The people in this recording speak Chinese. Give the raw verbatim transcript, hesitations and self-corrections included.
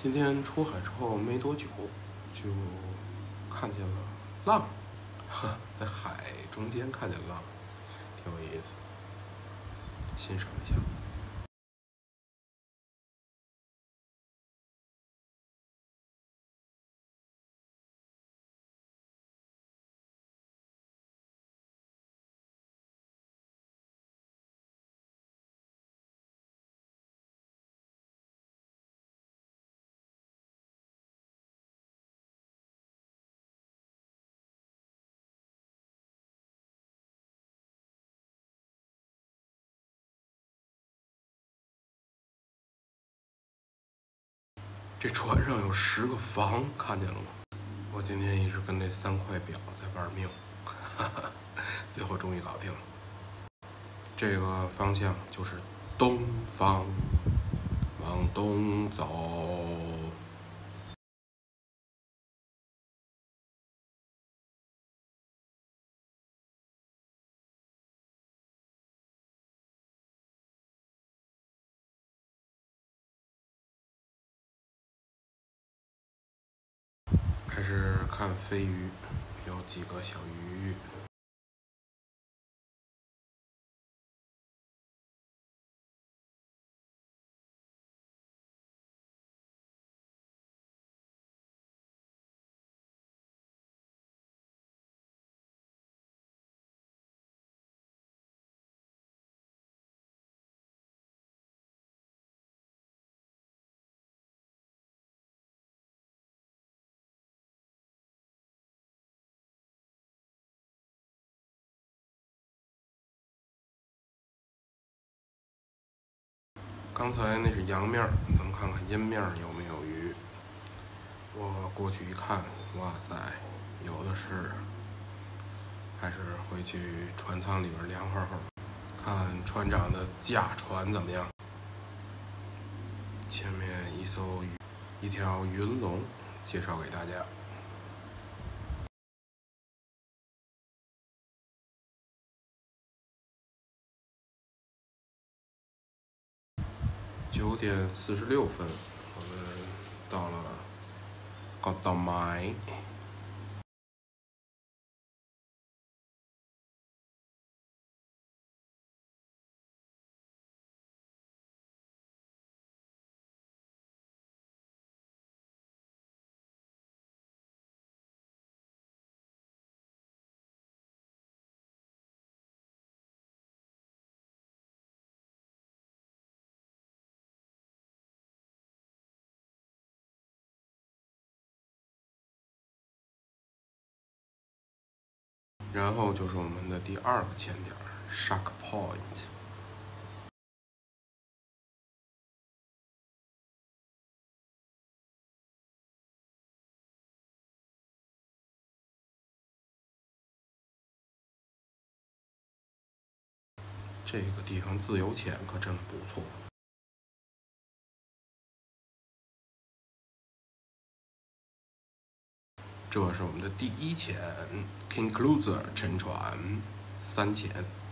今天出海之后没多久，就看见了浪，哈，在海中间看见浪，挺有意思，欣赏一下。这船上有十个房，看见了吗？我今天一直跟那三块表在玩命，哈哈，最后终于搞定了。这个方向就是东方，往东走。开始看飞鱼，有几个小鱼。刚才那是阳面，咱们看看阴面有没有鱼。我过去一看，哇塞，有的是。还是回去船舱里边凉会儿会儿，看船长的驾船怎么样。前面一艘一条云龙，介绍给大家。九点四十六分，我们到了港岛埋。然后就是我们的第二个潜点 ，Shark Point。这个地方自由潜可真不错。这是我们的第一潜 ，King Cruiser 沉船三潜。